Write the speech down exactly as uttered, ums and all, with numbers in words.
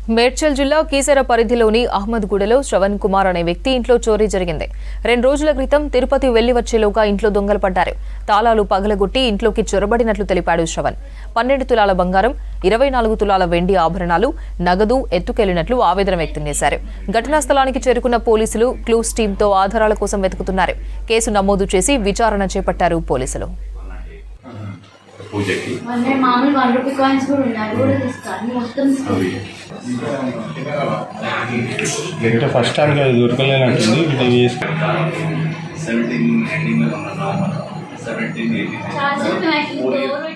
మేడ్చల్ జిల్లా కీసర పరిధిలోని అహ్మద్గూడలో శ్రవణ్ కుమార్ అనే వ్యక్తి ఇంట్లో చోరీ జరిగింది. రెండు రోజుల క్రితం తిరుపతి వెళ్లి వచ్చేలోగా ఇంట్లో దొంగలు పడ్డారు. తాళాలు పగలగొట్టి ఇంట్లోకి చొరబడినట్లు తెలిపాడు శ్రవణ్. పన్నెండు తులాల బంగారం, ఇరవై నాలుగు తులాల వెండి ఆభరణాలు, నగదు ఎత్తుకెళ్లినట్లు ఆవేదన వ్యక్తం చేశారు. ఘటనా స్థలానికి చేరుకున్న పోలీసులు క్లూస్ టీంతో ఆధారాల కోసం వెతుకుతున్నారు. కేసు నమోదు చేసి విచారణ చేపట్టారు పోలీసులు. ఫస్ట్ టైం దొరకలేనట్టుంది. సెవెంటీన్ ఎండింగ్ లో ఉన్న సెవెంటీన్ ఎయిటీన్